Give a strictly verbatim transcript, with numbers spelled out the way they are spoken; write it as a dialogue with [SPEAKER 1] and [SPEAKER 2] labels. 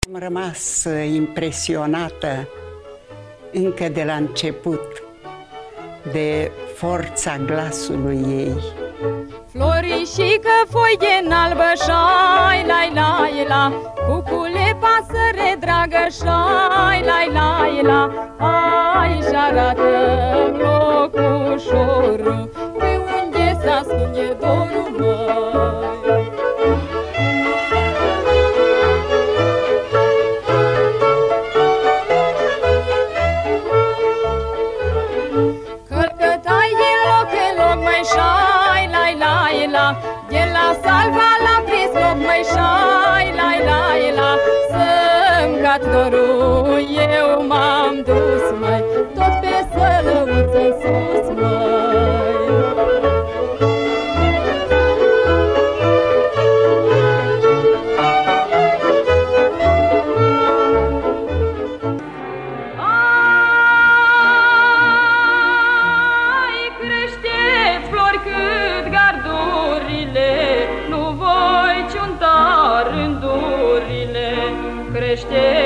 [SPEAKER 1] Am rămas impresionată încă de la început de forța glasului ei.
[SPEAKER 2] Florișică, foi din albă, șai, lai, lai, la, cucule, pasăre dragă, șai, lai, lai, la, hai și arată-mi locușorul, pe unde s-ascunde dorul, măi. De la salva la prisloc, măi, șai, lai, lai, la, să-mi cat dorul, eu m-am dus, măi, tot pe sălăuță-n sus, măi. Ai, crește flori cât gardurile, nu voi ciunta rândurile, crește